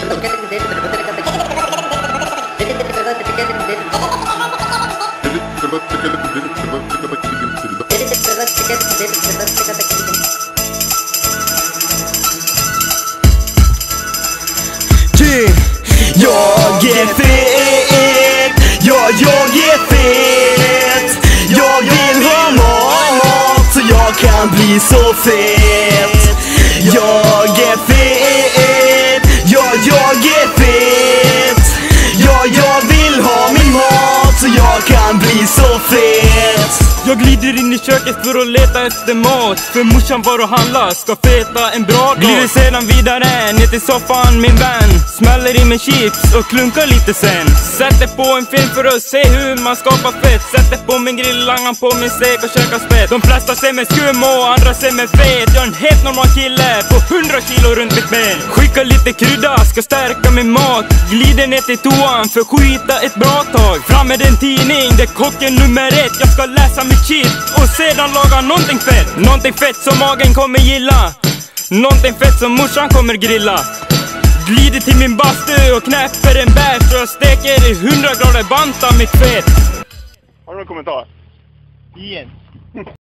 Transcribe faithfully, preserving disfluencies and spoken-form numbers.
Jag är fet, ja, jag är fet. Jag vill ha mat så jag kan bli så fet. Jag är fet, ja, jag är fet. Ja, jag vill ha min mat så jag kan bli så fet. Jag glider in i köket för att leta efter mat, för morsan var och handla, ska feta en bra dag. Glider sedan vidare ner till soffan min vän, smäller i mig chips och klunkar lite sen. Sätter på en film för att se hur man skapar fett. Sätter på min grill, langar på min stek och käkar spett. De flesta ser mig skum och andra ser mig fet. Jag är en helt normal kille på hundra kilo runt mitt ben. Skickar lite krydda, ska stärka min mat. Glider ner till toan för skita ett bra tag. Fram med en tidning, det är kocken nummer ett. Jag ska läsa mitt shit och sedan laga någonting fett. Någonting fett som magen kommer gilla, någonting fett som morsan kommer grilla. Glider till min bastu och knäpper en bärs och jag steker i hundra grader banta mitt fett. Har du någon kommentar? Igen.